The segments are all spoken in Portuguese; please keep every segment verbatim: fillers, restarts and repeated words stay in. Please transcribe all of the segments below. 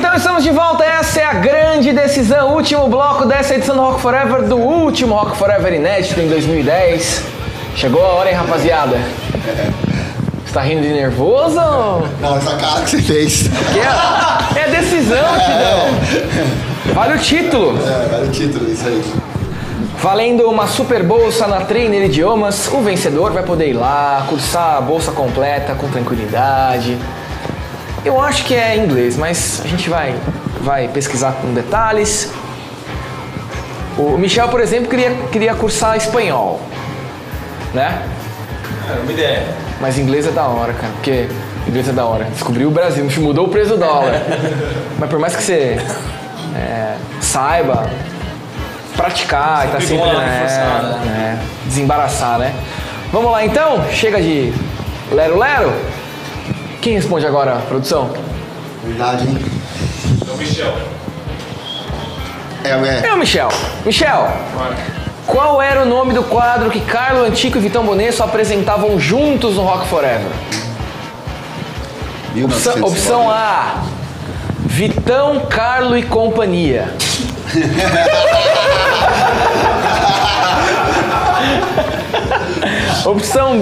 então estamos de volta, essa é a grande decisão, último bloco dessa edição do Rock Forever, do último Rock Forever inédito em dois mil e dez. Chegou a hora, hein, rapaziada? Você tá rindo de nervoso? Não, essa cara que você fez. Que é, é decisão, Tidão. Vale o título. É, vale o título, isso aí. Valendo uma super bolsa na Trainer Idiomas, o vencedor vai poder ir lá, cursar a bolsa completa com tranquilidade. Eu acho que é inglês, mas a gente vai, vai pesquisar com detalhes. O Michel, por exemplo, queria, queria cursar espanhol, né? É uma ideia. Mas inglês é da hora, cara, porque inglês é da hora. Descobriu o Brasil, mudou o preço do dólar. Mas por mais que você é, saiba praticar e tá sempre, né, né, desembaraçar, né? Vamos lá então, chega de lero-lero. Quem responde agora, produção? Verdade, hein? Então, Michel. É, é. É o Michel. Michel, qual era o nome do quadro que Carlo Antico e Vitão Bonesso apresentavam juntos no Rock Forever? Opção, opção A, Vitão, Carlo e Companhia. Opção B,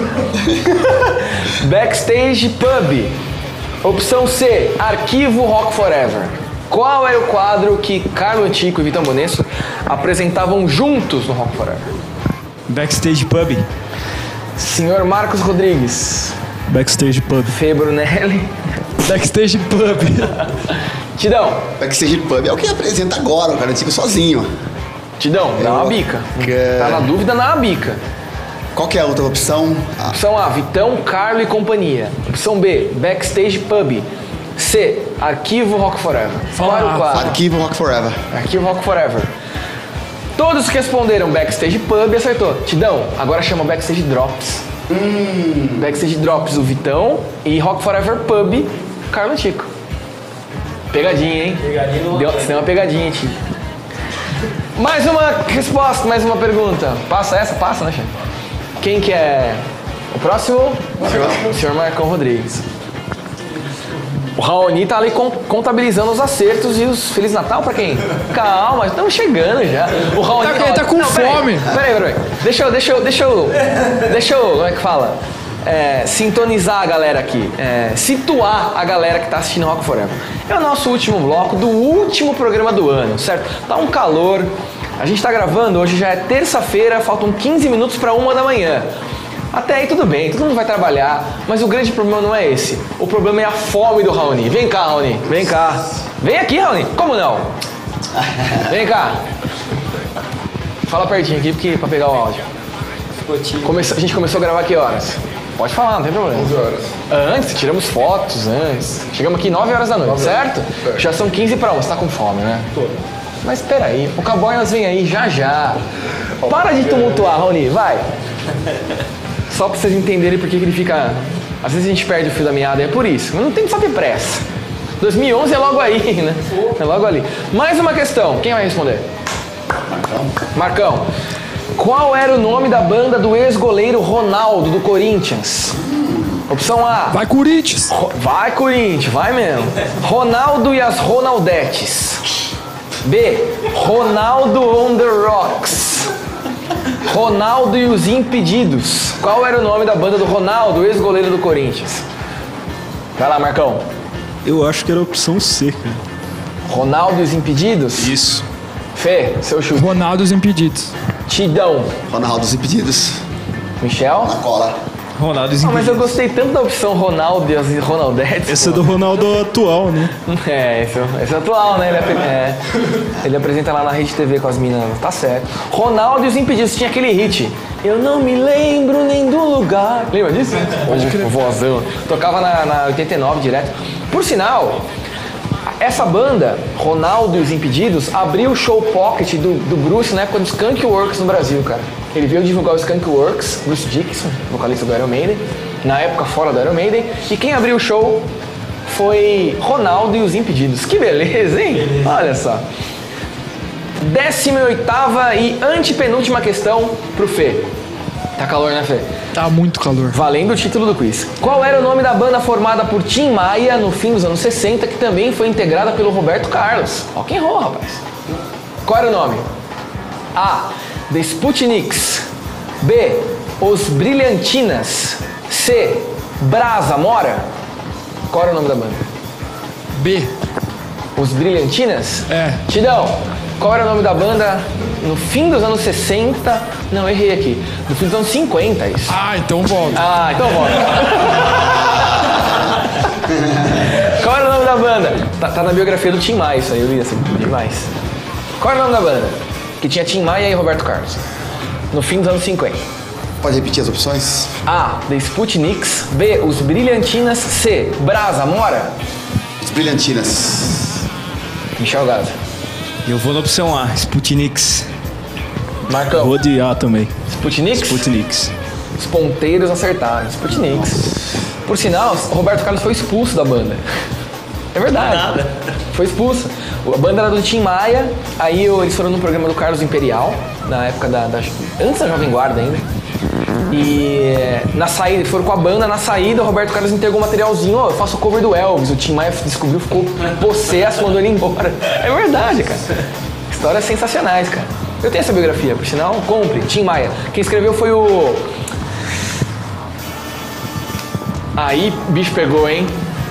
Backstage Pub. Opção C, Arquivo Rock Forever. Qual era o quadro que Carlo Antico e Vitão Bonesso apresentavam juntos no Rock Forever? Backstage Pub. Senhor Marcos Rodrigues. Backstage Pub. Fê Brunelli. Backstage Pub. Tidão. Backstage Pub é o que apresenta agora, o cara antigo sozinho. Tidão, dá uma bica. Que... Tá na dúvida, dá uma bica. Qual que é a outra opção? Ah. Opção A, Vitão, Carlo e Companhia. Opção B, Backstage Pub. C, Arquivo Rock Forever. Qual era o quadro? Arquivo Rock Forever. Arquivo Rock Forever. Todos que responderam Backstage Pub acertou. Tidão, agora chama Backstage Drops. Hum. Backstage Drops, o Vitão. E Rock Forever Pub, Carlo Antico. Pegadinha, hein? Pegadinha no... Deu, você deu uma pegadinha, tio. Mais uma resposta, mais uma pergunta. Passa essa? Passa, né, chefe? Quem que é o próximo? O senhor Marcão Rodrigues. O Raoni tá ali contabilizando os acertos e os Feliz Natal pra quem? Calma, estamos chegando já. O Raoni tá, ele tá com não, fome. Peraí, peraí, peraí. Deixa eu, deixa eu, deixa eu, deixa eu, como é que fala? É, sintonizar a galera aqui, é, situar a galera que tá assistindo Rock Forever. É o nosso último bloco do último programa do ano, certo? Tá um calor, a gente tá gravando, hoje já é terça-feira, faltam quinze minutos para uma da manhã. Até aí tudo bem, todo mundo vai trabalhar, mas o grande problema não é esse. O problema é a fome do Raoni. Vem cá, Raoni, vem cá. Vem aqui, Raoni. Como não? Vem cá. Fala pertinho aqui porque, pra pegar o áudio. Começou, a gente começou a gravar que horas? Pode falar, não tem problema. onze horas. Antes, tiramos fotos antes. Chegamos aqui nove horas da noite, certo? certo? Já são quinze para uma, você tá com fome, né? Tô. Mas peraí, o Cowboys vem aí já já. Para de tumultuar, Raoni, vai. Só pra vocês entenderem por que ele fica... Às vezes a gente perde o fio da meada, é por isso. Mas não tem que só ter pressa. dois mil e onze é logo aí, né? É logo ali. Mais uma questão, quem vai responder? Marcão. Marcão. Qual era o nome da banda do ex-goleiro Ronaldo, do Corinthians? Opção A. Vai, Corinthians! Ro- vai, Corinthians, vai mesmo. Ronaldo e as Ronaldetes. B. Ronaldo on the Rocks. Ronaldo e os Impedidos. Qual era o nome da banda do Ronaldo, ex-goleiro do Corinthians? Vai lá, Marcão. Eu acho que era a opção C, cara. Ronaldo e os Impedidos? Isso. Fê, seu chute. Ronaldo e os Impedidos. Tidão. Ronaldo os Impedidos. Michel? Na cola. Ronaldo e os Ah, mas eu Impedidos. gostei tanto da opção Ronaldo e as Ronaldetes. Esse é pô. do Ronaldo atual, né? É, esse, é- esse é atual, né? Ele, apre- é, ele apresenta lá na Rede T V com as minas. Tá certo. Ronaldo e os Impedidos. Tinha aquele hit. Eu não me lembro nem do lugar. Lembra disso? O, o vozão. Tocava na, na oitenta e nove direto. Por sinal, essa banda, Ronaldo e os Impedidos, abriu o show Pocket do, do Bruce na época do Skunk Works no Brasil, cara. Ele veio divulgar o Skunk Works, Bruce Dickinson, vocalista do Iron Maiden, na época fora do Iron Maiden, e quem abriu o show foi Ronaldo e os Impedidos. Que beleza, hein? Beleza. Olha só. Décima e oitava e antepenúltima questão pro Fê. Tá calor, né, Fê? Tá muito calor. Valendo o título do quiz. Qual era o nome da banda formada por Tim Maia no fim dos anos sessenta, que também foi integrada pelo Roberto Carlos? Rock and roll, rapaz. Qual era o nome? A. The Sputniks. B. Os Brilhantinas. C. Brasa Mora. Qual era o nome da banda? B. Os Brilhantinas? É. Tidão, qual era o nome da banda no fim dos anos sessenta? Não, errei aqui. No fim dos anos cinquenta, isso. Ah, então volta. Ah, então volta. Qual era o nome da banda? Tá, tá na biografia do Tim Maia, isso aí eu li assim, demais. Qual era o nome da banda? Que tinha Tim Maia e Roberto Carlos. No fim dos anos cinquenta. Pode repetir as opções? A. The Sputniks. B. Os Brilhantinas. C. Brasa Mora. Os Brilhantinas. Michel Gaza. Eu vou na opção A, Sputniks. Marcão. Vou de A também. Sputniks? Sputniks. Os ponteiros acertaram. Sputniks. Por sinal, o Roberto Carlos foi expulso da banda. É verdade. Nada. Foi expulso. A banda era do Tim Maia, aí eles foram no programa do Carlos Imperial, na época da, da antes da Jovem Guarda ainda. E na saída, foram com a banda, na saída o Roberto Carlos entregou um materialzinho, ó, oh, eu faço cover do Elvis. O Tim Maia descobriu, ficou possesso, mandou ele embora. É verdade, cara. Histórias sensacionais, cara. Eu tenho essa biografia, por sinal, compre, Tim Maia. Quem escreveu foi o... Aí, bicho pegou, hein?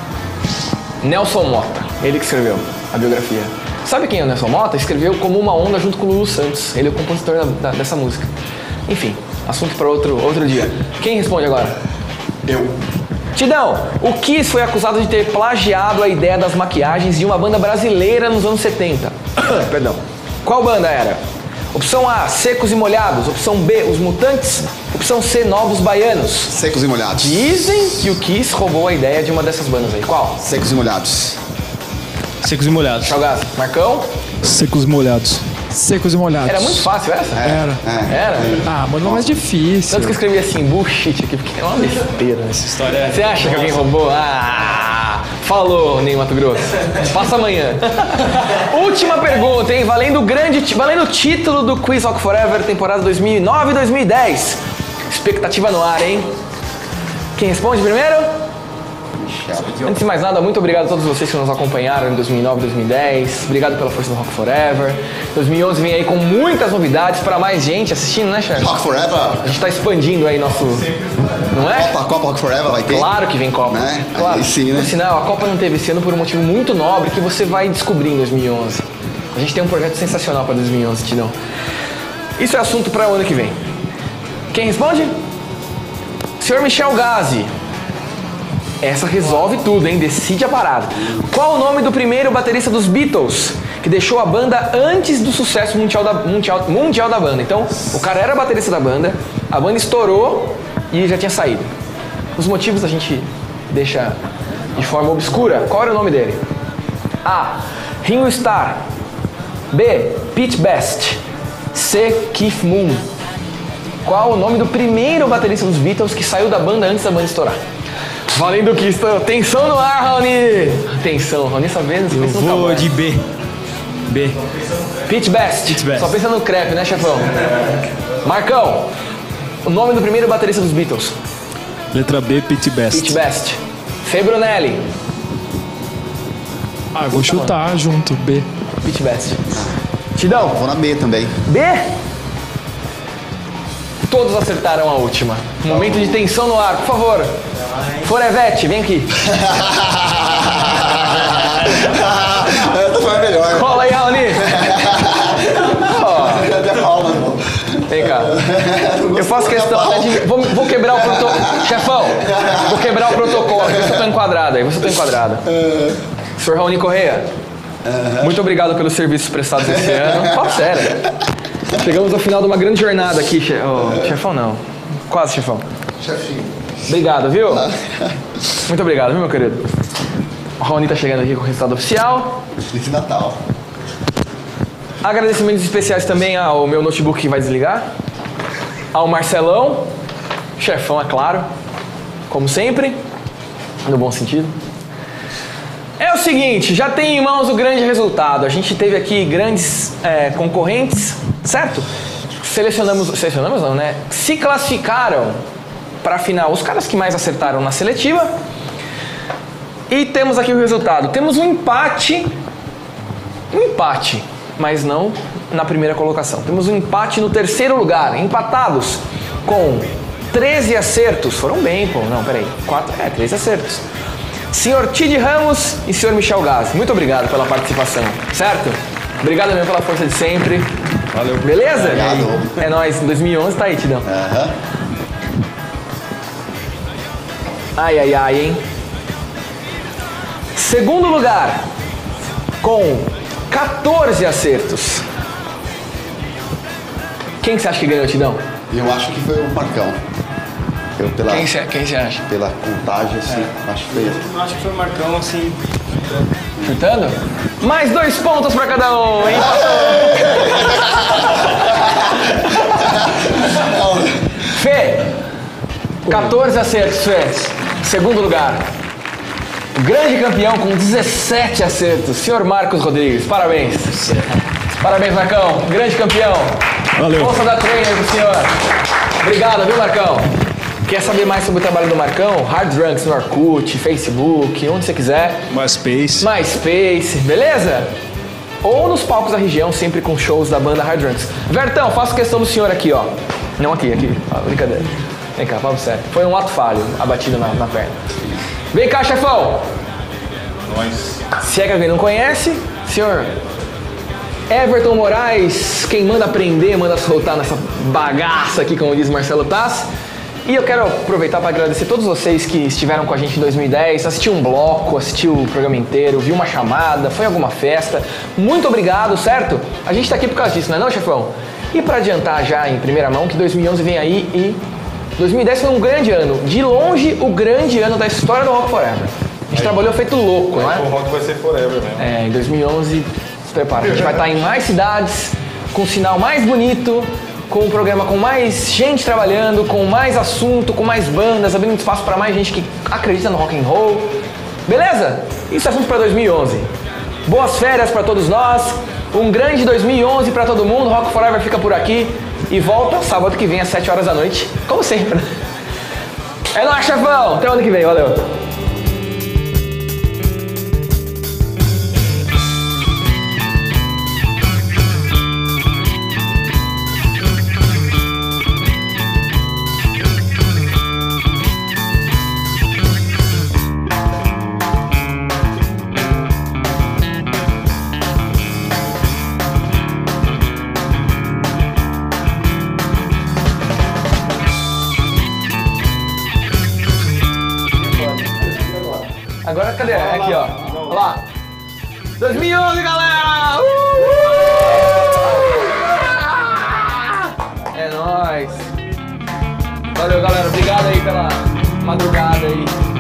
Nelson Mota, ele que escreveu a biografia. Sabe quem é o Nelson Mota? Escreveu Como Uma Onda junto com o Lulu Santos. Ele é o compositor da, da, dessa música. Enfim, assunto para outro, outro dia. Quem responde agora? Eu. Tidão, o Kiss foi acusado de ter plagiado a ideia das maquiagens de uma banda brasileira nos anos setenta. Perdão. Qual banda era? Opção A, Secos e Molhados. Opção B, Os Mutantes. Opção C, Novos Baianos. Secos e Molhados. Dizem que o Kiss roubou a ideia de uma dessas bandas aí. Qual? Secos e Molhados. Secos e molhados. Chalgás. Marcão? Secos e molhados. Secos e molhados. Era muito fácil essa? Era. É. Era? Ah, mas não é mais difícil. Tanto que eu escrevi assim, bullshit aqui, porque é uma besteira. Essa história é... Você acha que alguém roubou? Ah, falou, Ney Mato Grosso. Passa amanhã. Última pergunta, hein? Valendo o grande, valendo o título do Quiz Rock Forever, temporada dois mil e nove e dois mil e dez. Expectativa no ar, hein? Quem responde primeiro? Antes de mais nada, muito obrigado a todos vocês que nos acompanharam em dois mil e nove, dois mil e dez. Obrigado pela força do Rock Forever. dois mil e onze vem aí com muitas novidades para mais gente assistindo, né, chefe? Rock Forever. A gente tá expandindo aí nosso... Não é? Copa, Copa Rock Forever vai ter? Claro que vem Copa. Né? Claro. Aí sim, né? Por sinal, a Copa não teve esse ano por um motivo muito nobre que você vai descobrir em dois mil e onze. A gente tem um projeto sensacional para dois mil e onze, Tidão. Isso é assunto para o ano que vem. Quem responde? senhor Michel Gazi. Essa resolve tudo, hein? Decide a parada. Qual o nome do primeiro baterista dos Beatles que deixou a banda antes do sucesso mundial da, mundial, mundial da banda? Então, o cara era baterista da banda, a banda estourou e já tinha saído. Os motivos a gente deixa de forma obscura. Qual era o nome dele? A. Ringo Starr. B. Pete Best. C. Keith Moon. Qual o nome do primeiro baterista dos Beatles que saiu da banda antes da banda estourar? Valendo que estou. Tensão no ar, Raoni! Tensão, Raoni, essa vez Eu vou de B. B. Pete Best. Pete Best. Só pensa no crepe, né, chefão? Marcão, o nome do primeiro baterista dos Beatles? Letra B, Pete Best. Pete Best. Fê Brunelli. Ah, vou chutar junto, B. Pete Best. Tidão, Vou na B também. B. Todos acertaram a última. Momento de tensão no ar, por favor. Forevete, vem aqui. Essa foi a melhor. Cola aí, Raoni. Ó, vem cá. Eu faço questão até de... Vou, vou quebrar o protocolo. Chefão, vou quebrar o protocolo. Vê se eu tô enquadrado aí. Vê se eu tô enquadrado. senhor Raoni Correia, muito obrigado pelos serviços prestados esse ano. Fala sério. Chegamos ao final de uma grande jornada aqui, che... oh, chefão não. Quase, chefão. Chefinho. Obrigado, viu? Muito obrigado, viu, meu querido? O Raoni tá chegando aqui com o resultado oficial. Feliz Natal. Agradecimentos especiais também ao meu notebook que vai desligar. Ao Marcelão, chefão, é claro. Como sempre, no bom sentido. É o seguinte, já tem em mãos o grande resultado. A gente teve aqui grandes é, concorrentes, certo? selecionamos, selecionamos não, né? Se classificaram para a final os caras que mais acertaram na seletiva. E temos aqui o resultado. Temos um empate, um empate, mas não na primeira colocação. Temos um empate no terceiro lugar, empatados com treze acertos. Foram bem, pô. Não, peraí. quatro, é, treze acertos. senhor Tid Ramos e senhor Michel Gás. Muito obrigado pela participação, certo? Obrigado mesmo pela força de sempre. Valeu. Beleza? Obrigado. É nóis. dois mil e onze tá aí, Tidão. Aham. Ai, ai, ai, hein? Segundo lugar, com quatorze acertos. Quem que você acha que ganhou, Tidão? Eu acho que foi o Marcão. Eu, pela, Quem você quem você acha? pela contagem, assim, acho que foi ele. Eu acho que foi o Marcão, assim. Chutando? Mais dois pontos pra cada um, hein? Fê, quatorze acertos, Fê. Segundo lugar. Grande campeão com dezessete acertos, senhor Marcos Rodrigues. Parabéns. Parabéns, Marcão. Grande campeão. Valeu. Força da trainer pro senhor. Obrigado, viu, Marcão? Quer saber mais sobre o trabalho do Marcão? Hard Drunks no Orkut, Facebook, onde você quiser. MySpace. MySpace, beleza? Ou nos palcos da região, sempre com shows da banda Hard Drunks. Vertão, faço questão do senhor aqui, ó. Não aqui, aqui. Ah, brincadeira. Vem cá, papo sério. Foi um ato falho, a batida na, na perna. Vem cá, chefão. Nós. Se é que alguém não conhece, senhor Everton Moraes, quem manda aprender, manda soltar nessa bagaça aqui, como diz Marcelo Taz. E eu quero aproveitar para agradecer a todos vocês que estiveram com a gente em dois mil e dez, assistiu um bloco, assistiu o programa inteiro, viu uma chamada, foi a alguma festa. Muito obrigado, certo? A gente está aqui por causa disso, não é não, chefão? E para adiantar já em primeira mão que dois mil e onze vem aí e dois mil e dez foi um grande ano. De longe, o grande ano da história do Rock Forever. A gente trabalhou feito louco, não é? O rock vai ser forever mesmo. É, em dois mil e onze, se prepara. A gente vai estar em mais cidades, com um sinal mais bonito, com um programa com mais gente trabalhando, com mais assunto, com mais bandas, abrindo espaço para mais gente que acredita no rock and roll. Beleza? Isso é assunto para dois mil e onze. Boas férias para todos nós. Um grande dois mil e onze para todo mundo. Rock Forever fica por aqui e volta sábado que vem às sete horas da noite, como sempre. É nóis, chefão. Até ano que vem. Valeu. Agora cadê? É aqui, ó. Olha lá. dois mil e onze, galera! Uh! É nóis. Valeu, galera. Obrigado aí pela madrugada aí.